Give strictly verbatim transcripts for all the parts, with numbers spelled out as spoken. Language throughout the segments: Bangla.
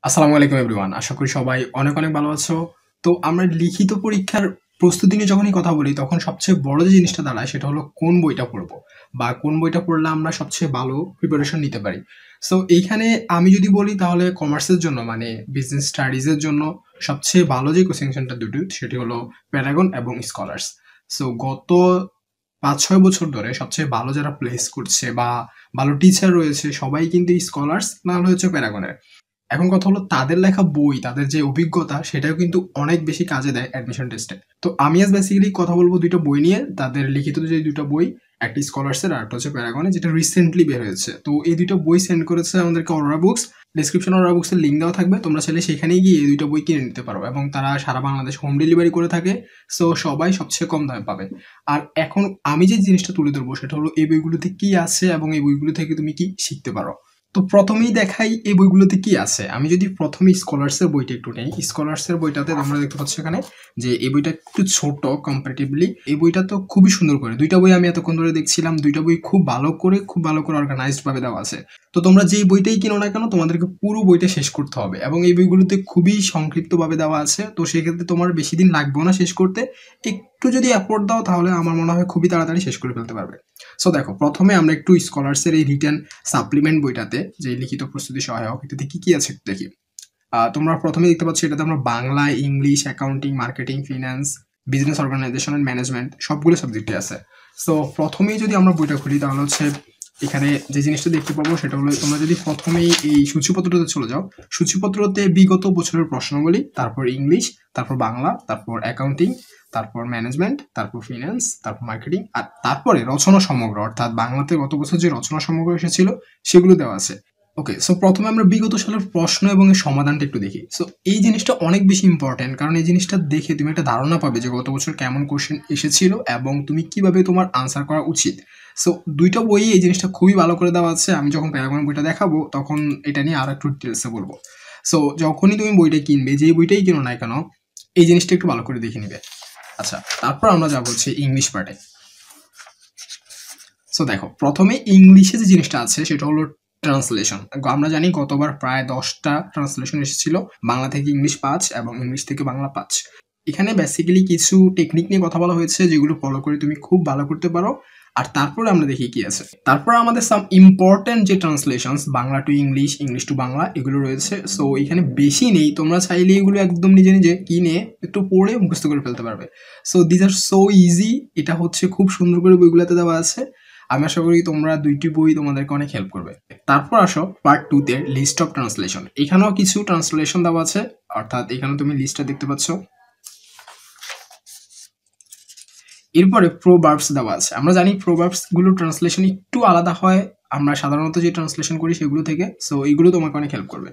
আসসালামু আলাইকুম এভরিওয়ান। আশা করি সবাই অনেক, অনেক ভালো আছো। তো আমরা লিখিত পরীক্ষার প্রস্তুতি নিয়ে যখনই কথা বলি, তখন সবচেয়ে বড় যে জিনিসটা দাঁড়ায় সেটা হলো কোন বইটা পড়বো বা কোন বইটা পড়লে আমরা সবচেয়ে ভালো প্রিপারেশন নিতে পারি। সো এইখানে আমি যদি বলি তাহলে কমার্সের জন্য মানে বিজনেস স্টাডিজের জন্য সবচেয়ে ভালো যে কোচিং সেন্টার দুটো সেটি হলো প্যারাগন এবং স্কলার্স। সো গত পাঁচ ছয় বছর ধরে সবচেয়ে ভালো যারা প্লেস করছে বা ভালো টিচার রয়েছে সবাই কিন্তু স্কলার্স না হলে হচ্ছে প্যারাগনের। এখন কথা হলো তাদের লেখা বই, তাদের যে অভিজ্ঞতা সেটাও কিন্তু অনেক বেশি কাজে দেয় অ্যাডমিশন টেস্টে। তো আমি আজ বেসিক্যালি কথা বলবো দুইটা বই নিয়ে, তাদের লিখিত যে দুটো বই, একটা স্কলার্সের আর একটা হচ্ছে প্যারাগনের, যেটা রিসেন্টলি বের হয়েছে। তো এই দুটো বই সেন্ড করেছে আমাদেরকে অরোরা বুকস। ডিসক্রিপশন অরোরা বুকসের লিঙ্ক দেওয়া থাকবে, তোমরা চাইলে সেখানেই গিয়ে এই দুটো বই কিনে নিতে পারো এবং তারা সারা বাংলাদেশ হোম ডেলিভারি করে থাকে। সো সবাই সবচেয়ে কম দামে পাবে। আর এখন আমি যে জিনিসটা তুলে ধরবো সেটা হলো এই বইগুলোতে কি আছে এবং এই বইগুলো থেকে তুমি কি শিখতে পারো। তো প্রথমেই দেখাই এই বইগুলোতে কি আছে। আমি যদি প্রথমে স্কলার্সের বইটা একটু নেই, স্কলার্সের বইটাতে তোমরা দেখতে পাচ্ছ এখানে যে এই বইটা একটু ছোট কম্পারেটিভলি। এই বইটা তো খুবই সুন্দর করে, দুইটা বই আমি এতক্ষণ ধরে দেখছিলাম, দুইটা বই খুব ভালো করে খুব ভালো করে অর্গানাইজড ভাবে দেওয়া আছে। তো তোমরা যেই বইটাই কিনো না কেন তোমাদেরকে পুরো বইটা শেষ করতে হবে এবং এই বইগুলোতে খুবই সংক্ষিপ্তভাবে দেওয়া আছে। তো সেক্ষেত্রে তোমার বেশি দিন লাগবেও না শেষ করতে। একটু যদি অ্যাফোর্ট দাও তাহলে আমার মনে হয় খুবই তাড়াতাড়ি শেষ করে ফেলতে পারবে। সো দেখো, প্রথমে আমরা একটু স্কলার্সের এই রিটেন সাপ্লিমেন্ট বইটাতে, যে লিখিত প্রস্তুতি সহায়ক, এটাতে কি কি আছে একটু দেখি। আহ, তোমরা প্রথমে দেখতে পাচ্ছ এটাতে আমরা Bangla, English, accounting, marketing, finance, business organisation and management সবগুলো সাবজেক্টই আছে। সো প্রথমেই যদি আমরা বইটা খুলি তাহলে হচ্ছে এখানে যে জিনিসটা দেখতে পাবো সেটা হলো, তোমরা যদি প্রথমেই এই সূচিপত্রতে চলে যাও, সূচিপত্রতে বিগত বছরের প্রশ্নগুলি, তারপর ইংলিশ, তারপর বাংলা, তারপর অ্যাকাউন্টিং, তারপর ম্যানেজমেন্ট, তারপর ফিন্যান্স, তারপর মার্কেটিং, আর তারপরে রচনা সমগ্র, অর্থাৎ বাংলাতে গত বছর যে রচনা সমগ্র এসেছিল সেগুলো দেওয়া আছে। ওকে, সো প্রথমে আমরা বিগত সালের প্রশ্ন এবং এর সমাধানটা একটু দেখি। সো এই জিনিসটা অনেক বেশি ইম্পর্টেন্ট, কারণ এই জিনিসটা দেখে তুমি একটা ধারণা পাবে যে গত বছর কেমন কোশ্চেন এসেছিল এবং তুমি কিভাবে তোমার আনসার করা উচিত। সো দুইটা বই এই জিনিসটা খুবই ভালো করে দেওয়া আছে। আমি যখন প্যারাগন বইটা দেখাবো তখন এটা নিয়ে আরো একটু ডিটেলসে বলবো। সো যখনই তুমি বইটা কিনবে, যে বইটাই কিনো না কেন, এই জিনিসটা একটু ভালো করে দেখে নিবে। আচ্ছা, তারপর আমরা যাবো হচ্ছে ইংলিশ পার্টে। সো দেখো, প্রথমে ইংলিশে যে জিনিসটা আছে সেটা হলো ট্রান্সলেশন। আমরা জানি গতবার প্রায় দশটা ট্রান্সলেশন এসেছিল, বাংলা থেকে ইংলিশ পাঁচ এবং ইংলিশ থেকে বাংলা পাঁচ। এখানে বেসিক্যালি কিছু টেকনিক নিয়ে কথা বলা হয়েছে যেগুলো ফলো করে তুমি খুব ভালো করতে পারো। আর তারপরে আমরা দেখি কি আছে। তারপর আমাদের সাম ইম্পর্টেন্ট যে translations, Bangla to English, English to Bangla, এগুলো রয়েছে। সো এখানে বেশি নেই, তোমরা চাইলে এগুলো একদম নিজে নিজে কিনে একটু পড়ে মুখস্থ করে ফেলতে পারবে। So this are so easy. এটা হচ্ছে খুব সুন্দর করে বইগুলোতে দেওয়া আছে। আমি আশা করি তোমরা দুইটি বই তোমাদেরকে অনেক হেল্প করবে। তারপর আসো পার্ট টু তে, লিস্ট অফ ট্রান্সলেশন। এখানেও কিছু ট্রান্সলেশন দেওয়া আছে, অর্থাৎ এখানে তুমি লিস্টটা দেখতে পাচ্ছ। এরপরে প্রোভার্বস দেওয়া আছে। আমরা জানি প্রোভার্বস গুলো ট্রান্সলেশন একটু আলাদা হয় আমরা সাধারণত যে ট্রান্সলেশন করি সেগুলো থেকে। সো এইগুলো তোমাকে অনেক হেল্প করবে।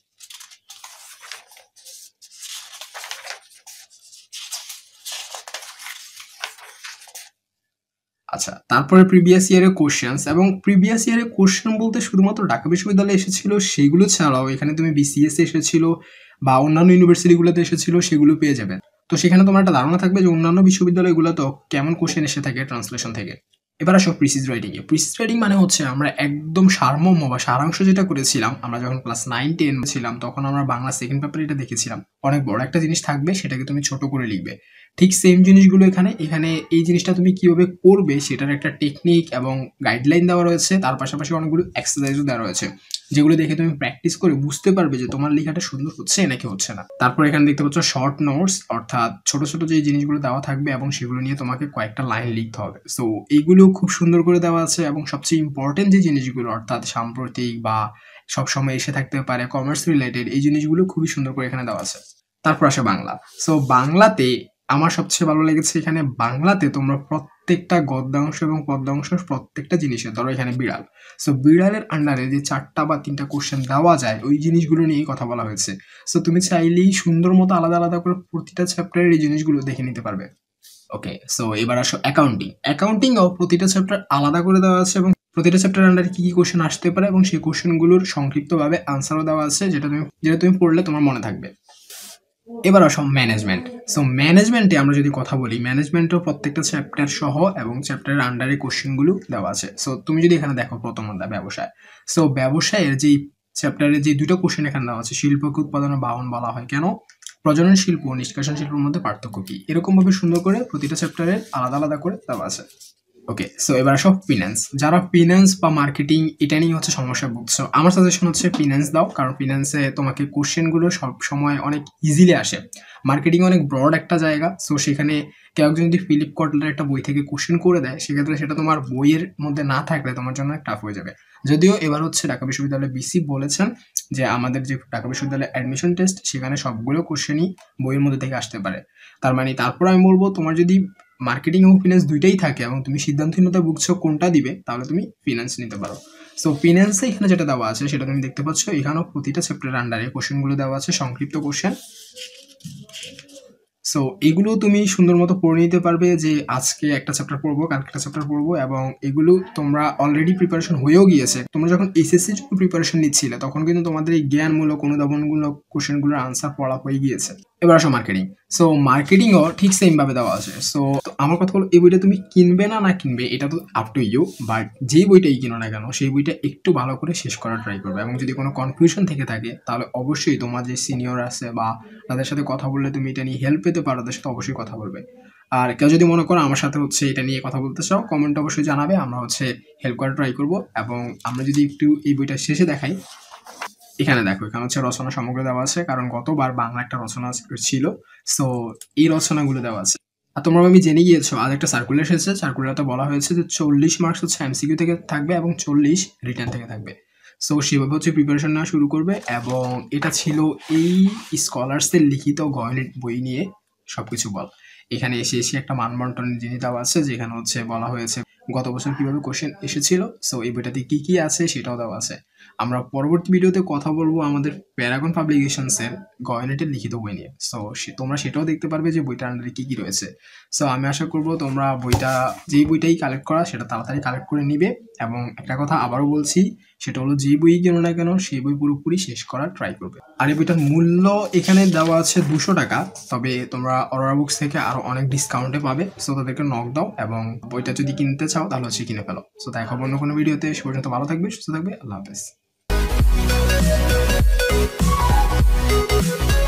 আচ্ছা, তারপরে প্রিভিয়াস ইয়ারের কোশ্চেন্স, এবং প্রিভিয়াস ইয়ারের কোশ্চেন বলতে শুধুমাত্র ঢাকা বিশ্ববিদ্যালয়ে এসেছিল সেগুলো ছাড়াও এখানে তুমি বিসিএস এসেছিল বা অন্যান্য ইউনিভার্সিটিগুলোতে এসেছিল, সেগুলো পেয়ে যাবে। তো সেখানে তোমার একটা ধারণা থাকবে যে অন্যান্য বিশ্ববিদ্যালয়গুলোতে কেমন কোশ্চেন এসে থাকে ট্রান্সলেশন থেকে। এবার আসো প্রিসিজ রাইটিং এ। প্রিসিজ রাইটিং মানে হচ্ছে আমরা একদম সারমর্ম বা সারাংশ যেটা করেছিলাম আমরা যখন ক্লাস নাইন টেন ছিলাম, তখন আমরা বাংলা সেকেন্ড পেপারে এটা দেখেছিলাম। অনেক বড় একটা জিনিস থাকবে, সেটাকে তুমি ছোট করে লিখবে। ঠিক সেম জিনিসগুলো এখানে এখানে এই জিনিসটা তুমি কিভাবে করবে সেটার একটা টেকনিক এবং গাইডলাইন দেওয়া রয়েছে। তার পাশাপাশি অনেকগুলো এক্সারসাইজও দেওয়া রয়েছে, যেগুলো দেখে তুমি প্র্যাকটিস করে বুঝতে পারবে যে তোমার লেখাটা সুন্দর হচ্ছে নাকি হচ্ছে না। তারপর এখানে দেখতে পাচ্ছ শর্ট নোটস, অর্থাৎ ছোট ছোট যে জিনিসগুলো দেওয়া থাকবে এবং সেগুলো নিয়ে তোমাকে কয়েকটা লাইন লিখতে হবে। সো এইগুলো খুব সুন্দর করে দেওয়া আছে এবং সবচেয়ে ইম্পর্টেন্ট যে জিনিসগুলো, অর্থাৎ সাম্প্রতিক বা সবসময় এসে থাকতে পারে কমার্স রিলেটেড, এই জিনিসগুলো খুবই সুন্দর করে এখানে দেওয়া আছে। তারপর আসে বাংলা। সো বাংলাতে আমার সবচেয়ে ভালো লেগেছে, এখানে বাংলাতে তোমরা প্রত্যেকটা গদ্যাংশ এবং পদ্যাংশ প্রত্যেকটা জিনিসের, ধরো এখানে বিড়াল, সো বিড়ালের আন্ডারে যে চারটা বা তিনটা কোশ্চেন দেওয়া যায় ওই জিনিসগুলো নিয়েই কথা বলা হয়েছে। সো তুমি চাইলেই সুন্দর মতো আলাদা আলাদা করে প্রতিটা চ্যাপ্টারের এই জিনিসগুলো দেখে নিতে পারবে। ওকে, সো এবার আসো অ্যাকাউন্টিং। অ্যাকাউন্টিংও প্রতিটা চ্যাপ্টার আলাদা করে দেওয়া আছে এবং প্রতিটা চ্যাপ্টারের আন্ডারে কি কি কোশ্চেন আসতে পারে এবং সেই কোশ্চেনগুলোর সংক্ষিপ্তভাবে আনসারও দেওয়া আছে, যেটা তুমি যেটা তুমি পড়লে তোমার মনে থাকবে। এবার আসো ম্যানেজমেন্ট। সো ম্যানেজমেন্টে আমরা যদি কথা বলি, ম্যানেজমেন্টও প্রত্যেকটা চ্যাপ্টার সহ এবং চ্যাপ্টারের আন্ডারে কোশ্চেনগুলো দেওয়া আছে। সো তুমি যদি এখানে দেখো প্রথম অধ্যায় ব্যবসায়, সো ব্যবসায়ের যেই চ্যাপ্টারে যে দুটো কোশ্চেন এখানে দেওয়া আছে, শিল্পকে উৎপাদনের বাহন বলা হয় কেন, প্রজনন শিল্প ও নিষ্কাশন শিল্পের মধ্যে পার্থক্য কি, এরকম ভাবে সুন্দর করে প্রতিটা চ্যাপ্টারে আলাদা আলাদা করে দেওয়া আছে। ওকে, সো এবার আসো ফিন্যান্স। যারা ফিন্যান্স বা মার্কেটিং এটা নিয়ে হচ্ছে সমস্যা ভুগছো, আমার সাজেশন হচ্ছে ফিন্যান্স দাও, কারণ ফিন্যান্সে তোমাকে কোশ্চেনগুলো সব সময় অনেক ইজিলি আসে। মার্কেটিং অনেক ব্রড একটা জায়গা, সো সেখানে কেউ একজন যদি ফিলিপ কটলার একটা বই থেকে কোশ্চেন করে দেয়, সেক্ষেত্রে সেটা তোমার বইয়ের মধ্যে না থাকলে তোমার জন্য টাফ হয়ে যাবে। যদিও এবার হচ্ছে ঢাকা বিশ্ববিদ্যালয় বিসি বলেছেন যে আমাদের যে ঢাকা বিশ্ববিদ্যালয়ের অ্যাডমিশন টেস্ট, সেখানে সবগুলো কোশ্চেনই বইয়ের মধ্যে থেকে আসতে পারে। তার মানে তারপর আমি বলবো তোমার যদি মার্কেটিং এবং ফিন্যান্স দুইটাই থাকে এবং তুমি সিদ্ধান্তহীনতা ভুগছো কোনটা দিবে, তাহলে তুমি ফিন্যান্স নিতে পারো। সো ফিন্যান্সে এখানে যেটা দেওয়া আছে সেটা তুমি দেখতে পাচ্ছ, এখানেও প্রতিটা চ্যাপ্টারের আন্ডারে কোশ্চেনগুলো দেওয়া আছে, সংক্ষিপ্ত কোশ্চেন। সো এগুলো তুমি সুন্দর মতো পড়ে নিতে পারবে যে আজকে একটা চ্যাপ্টার পড়বো, কালকে একটা চ্যাপ্টার পড়বো, এবং এগুলো তোমরা অলরেডি প্রিপারেশন হয়েও গিয়েছে। তোমরা যখন এসএসসির জন্য প্রিপারেশন নিচ্ছিলে তখন কিন্তু তোমাদের এই জ্ঞানমূলক অনুধাবনগুলো কোশ্চেনগুলোর আনসার পড়া হয়ে গিয়েছে। এবার আসো মার্কেটিং। সো মার্কেটিংও ঠিক সেম ভাবে দেওয়া আছে। সো আমার কথা হলো, এই বইটা তুমি কিনবে না না কিনবে এটা তো আপ টু ইউ, বাট যেই বইটাই কিনো না কেন সেই বইটা একটু ভালো করে শেষ করার ট্রাই করবে, এবং যদি কোনো কনফিউশন থেকে থাকে তাহলে অবশ্যই তোমার যে সিনিয়র আছে বা তাদের সাথে কথা বললে তুমি এটা নিয়ে হেল্প পেতে পারো, তাদের সাথে অবশ্যই কথা বলবে। আর কেউ যদি মনে করো আমার সাথে হচ্ছে এটা নিয়ে কথা বলতে চাও, কমেন্ট অবশ্যই জানাবে, আমরা হচ্ছে হেল্প করার ট্রাই করব। এবং আমরা যদি একটু এই বইটা শেষে দেখাই, এখানে দেখো এখানে হচ্ছে রচনা সামগ্রী দেওয়া আছে, কারণ গতবার বাংলা একটা রচনা ছিল, সো এই রচনাগুলো দেওয়া আছে। আর তোমরা আমি জেনে গিয়েছো আজ একটা সার্কুলার এসেছে, সার্কুলারতে বলা হয়েছে যে চল্লিশ মার্কস হচ্ছে এমসিকিউ থেকে থাকবে এবং চল্লিশ রিটার্ন থেকে থাকবে। সো সেভাবে হচ্ছে প্রিপারেশন নেওয়া শুরু করবে। এবং এটা ছিল এই স্কলার্সদের লিখিত গণিত বই নিয়ে সবকিছু বল। এখানে এসে এসে একটা মানবন্টনের জিনিস দেওয়া আছে, যেখানে হচ্ছে বলা হয়েছে গত বছর কিভাবে কোশ্চেন এসেছিল। সো এই বইটাতে কি কি আছে সেটাও দেওয়া আছে। আমরা পরবর্তী ভিডিওতে কথা বলবো আমাদের প্যারাগন পাবলিকেশনসের গয়নেটের লিখিত বই নিয়ে। সো তোমরা সেটাও দেখতে পারবে যে বইটার আন্ডারে কী কী রয়েছে। সো আমি আশা করবো তোমরা বইটা, যেই বইটাই কালেক্ট করা সেটা তাড়াতাড়ি কালেক্ট করে নিবে। এবং একটা কথা আবারও বলছি, সেটা হলো যেই বই কেনো না কেন সেই বই পুরোপুরি শেষ করার ট্রাই করবে। আর এই বইটার মূল্য এখানে দেওয়া আছে দুশো টাকা, তবে তোমরা অরোরা বুকস থেকে আরও অনেক ডিসকাউন্টে পাবে। সো তাদেরকে নক দাও এবং বইটা যদি কিনতে চাও তাহলে হচ্ছে কিনে ফেলো। সো দেখা অন্য কোনো ভিডিওতে, সে পর্যন্ত ভালো থাকবে, সুস্থ থাকবে, আল্লাহ হাফেজ।